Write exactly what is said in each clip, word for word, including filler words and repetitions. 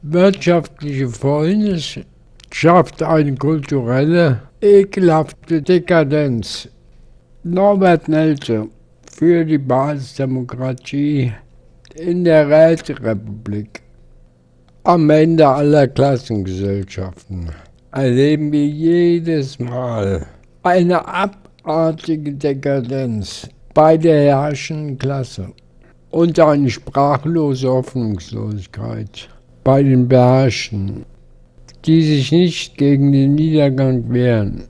Wirtschaftliche Fäulnis schafft eine kulturelle, ekelhafte Dekadenz. Norbert Nelze für die Basisdemokratie in der Räterepublik. Am Ende aller Klassengesellschaften erleben wir jedes Mal eine abartige Dekadenz bei der herrschenden Klasse und eine sprachlose Hoffnungslosigkeit bei den Beherrschten, die sich nicht gegen den Niedergang wehren.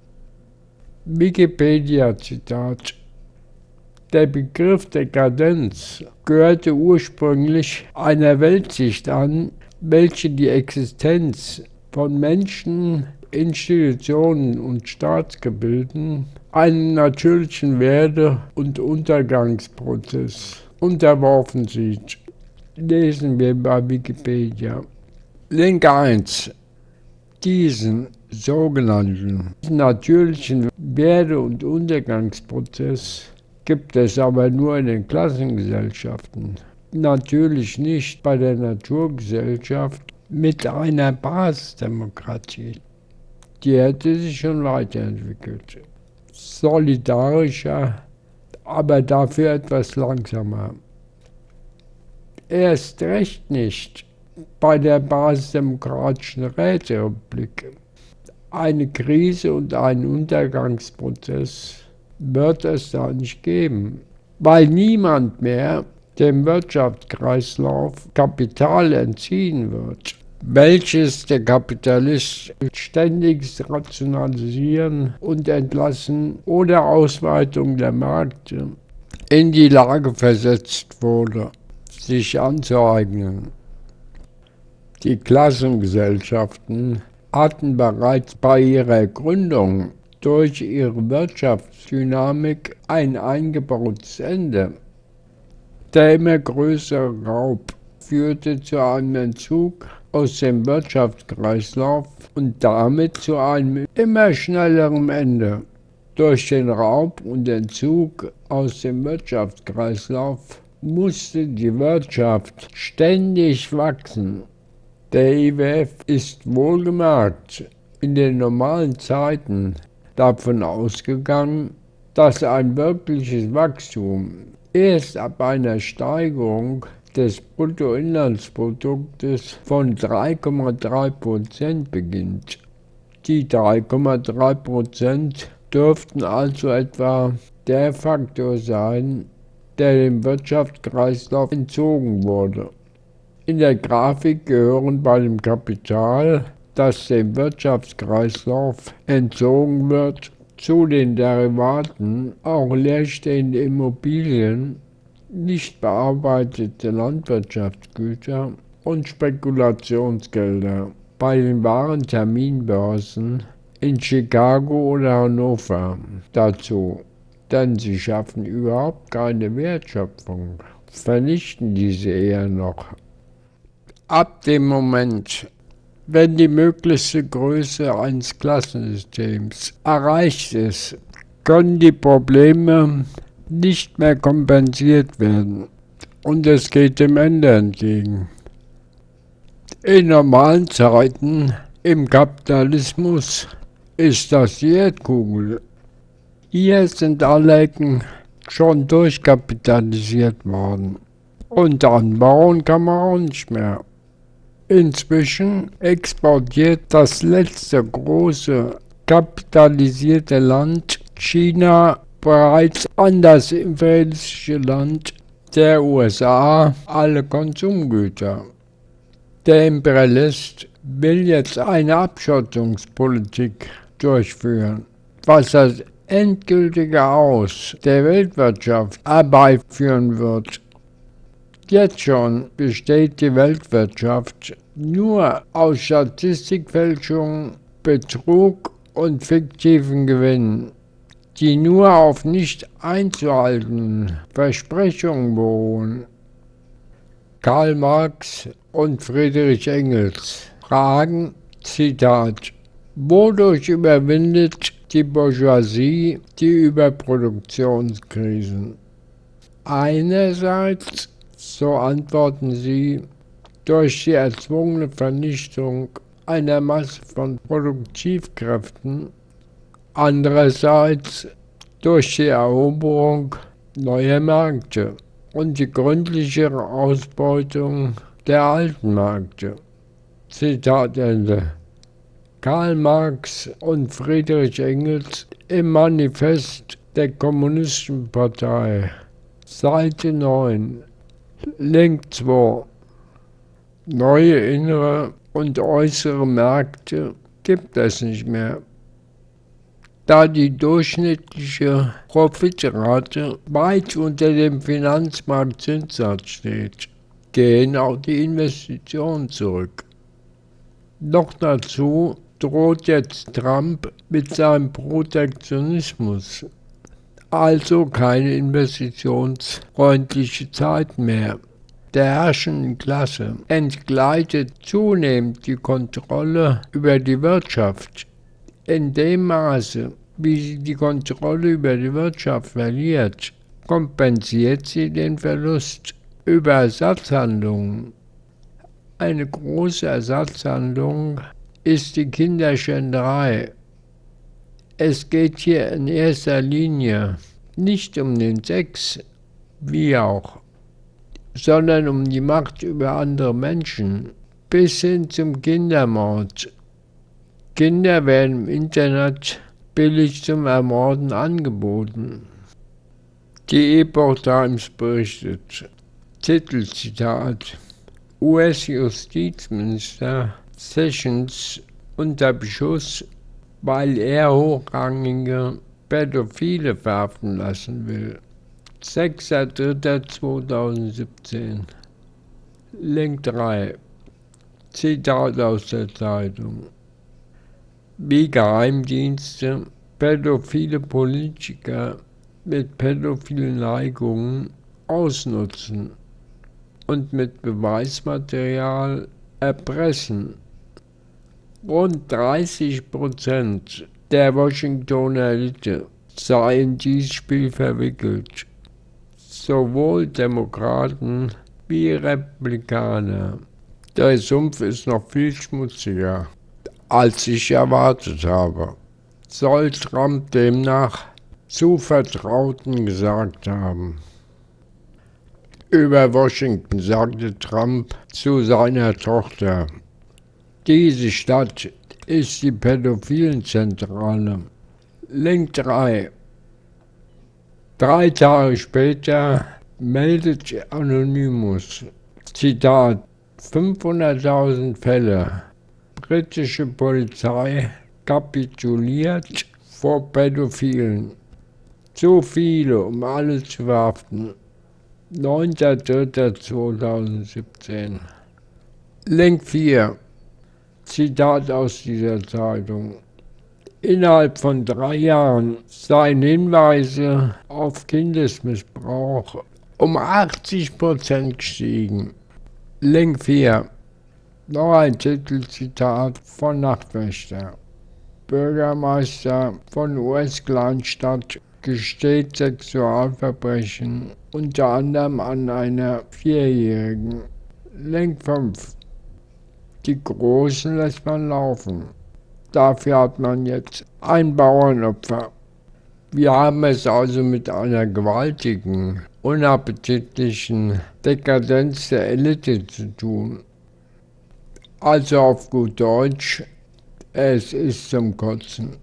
Wikipedia-Zitat: Der Begriff Dekadenz gehörte ursprünglich einer Weltsicht an, welche die Existenz von Menschen, Institutionen und Staatsgebilden einem natürlichen Werde- und Untergangsprozess unterworfen sieht. Lesen wir bei Wikipedia. Link eins. Diesen sogenannten natürlichen Werde- und Untergangsprozess gibt es aber nur in den Klassengesellschaften. Natürlich nicht bei der Naturgesellschaft mit einer Basisdemokratie. Die hätte sich schon weiterentwickelt. Solidarischer, aber dafür etwas langsamer. Erst recht nicht bei der basisdemokratischen Räterepublik. Eine Krise und einen Untergangsprozess wird es da nicht geben, weil niemand mehr dem Wirtschaftskreislauf Kapital entziehen wird, welches der Kapitalist ständiges Rationalisieren und Entlassen oder Ausweitung der Märkte in die Lage versetzt wurde, sich anzueignen. Die Klassengesellschaften hatten bereits bei ihrer Gründung durch ihre Wirtschaftsdynamik ein eingebautes Ende. Der immer größere Raub führte zu einem Entzug aus dem Wirtschaftskreislauf und damit zu einem immer schnelleren Ende. Durch den Raub und Entzug aus dem Wirtschaftskreislauf musste die Wirtschaft ständig wachsen. Der I W F ist wohlgemerkt in den normalen Zeiten davon ausgegangen, dass ein wirkliches Wachstum erst ab einer Steigerung des Bruttoinlandsproduktes von drei Komma drei Prozent beginnt. Die drei Komma drei Prozent dürften also etwa der Faktor sein, der dem Wirtschaftskreislauf entzogen wurde. In der Grafik gehören bei dem Kapital, das dem Wirtschaftskreislauf entzogen wird, zu den Derivaten auch leerstehende Immobilien, nicht bearbeitete Landwirtschaftsgüter und Spekulationsgelder bei den Warenterminbörsen in Chicago oder Hannover dazu, denn sie schaffen überhaupt keine Wertschöpfung, vernichten diese eher noch. Ab dem Moment, wenn die möglichste Größe eines Klassensystems erreicht ist, können die Probleme nicht mehr kompensiert werden und es geht dem Ende entgegen. In normalen Zeiten im Kapitalismus ist das die Erdkugel. Hier sind alle Ecken schon durchkapitalisiert worden und anbauen kann man auch nicht mehr. Inzwischen exportiert das letzte große kapitalisierte Land, China, bereits an das imperialistische Land der U S A alle Konsumgüter. Der Imperialist will jetzt eine Abschottungspolitik durchführen, was das endgültige Aus der Weltwirtschaft herbeiführen wird. Jetzt schon besteht die Weltwirtschaft nur aus Statistikfälschung, Betrug und fiktiven Gewinnen, die nur auf nicht einzuhaltenden Versprechungen beruhen. Karl Marx und Friedrich Engels fragen, Zitat: Wodurch überwindet die Bourgeoisie die Überproduktionskrisen? Einerseits, so antworten sie, durch die erzwungene Vernichtung einer Masse von Produktivkräften, andererseits durch die Eroberung neuer Märkte und die gründlichere Ausbeutung der alten Märkte. Zitat Ende. Karl Marx und Friedrich Engels im Manifest der Kommunistischen Partei, Seite neun, Link zwei. Neue innere und äußere Märkte gibt es nicht mehr. Da die durchschnittliche Profitrate weit unter dem Finanzmarktzinssatz steht, gehen auch die Investitionen zurück. Noch dazu droht jetzt Trump mit seinem Protektionismus, also keine investitionsfreundliche Zeit mehr. Der herrschenden Klasse entgleitet zunehmend die Kontrolle über die Wirtschaft. In dem Maße, wie sie die Kontrolle über die Wirtschaft verliert, kompensiert sie den Verlust über Ersatzhandlungen. Eine große Ersatzhandlung ist die Kinderschänderei. Es geht hier in erster Linie nicht um den Sex, wie auch, sondern um die Macht über andere Menschen, bis hin zum Kindermord. Kinder werden im Internet billig zum Ermorden angeboten. Die Epoch Times berichtet, Titelzitat, U S-Justizminister Sessions unter Beschuss, weil er hochrangige Pädophile verhaften lassen will. sechster dritter zweitausendsiebzehn. Link drei. Zitat aus der Zeitung. Wie Geheimdienste pädophile Politiker mit pädophilen Neigungen ausnutzen und mit Beweismaterial erpressen. Rund dreißig Prozent der Washingtoner Elite sei in dieses Spiel verwickelt. Sowohl Demokraten wie Republikaner. Der Sumpf ist noch viel schmutziger, als ich erwartet habe, soll Trump demnach zu Vertrauten gesagt haben. Über Washington sagte Trump zu seiner Tochter: Diese Stadt ist die Pädophilenzentrale. Link drei. Drei Tage später meldet Anonymous, Zitat, fünfhunderttausend Fälle. Britische Polizei kapituliert vor Pädophilen. Zu viele, um alle zu verhaften. neunter dritter zweitausendsiebzehn. Link vier. Zitat aus dieser Zeitung. Innerhalb von drei Jahren seien Hinweise auf Kindesmissbrauch um achtzig Prozent gestiegen. Link vier. Noch ein Titelzitat von Nachtwächter. Bürgermeister von U S-Kleinstadt gesteht Sexualverbrechen, unter anderem an einer Vierjährigen. Link fünf. Die Großen lässt man laufen. Dafür hat man jetzt ein Bauernopfer. Wir haben es also mit einer gewaltigen, unappetitlichen Dekadenz der Elite zu tun. Also auf gut Deutsch, es ist zum Kotzen.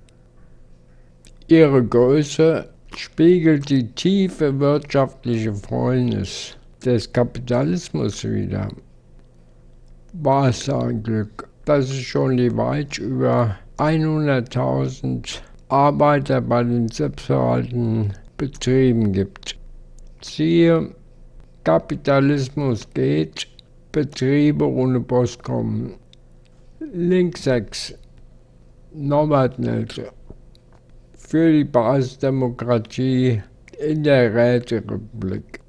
Ihre Größe spiegelt die tiefe wirtschaftliche Fäulnis des Kapitalismus wider. War es ein Glück, dass es schon die weit über hunderttausend Arbeiter bei den selbstverwaltenden Betrieben gibt. Siehe, Kapitalismus geht, Betriebe ohne Boss kommen. Link sechs. Norbert Nelke. Für die Basisdemokratie in der Räterepublik.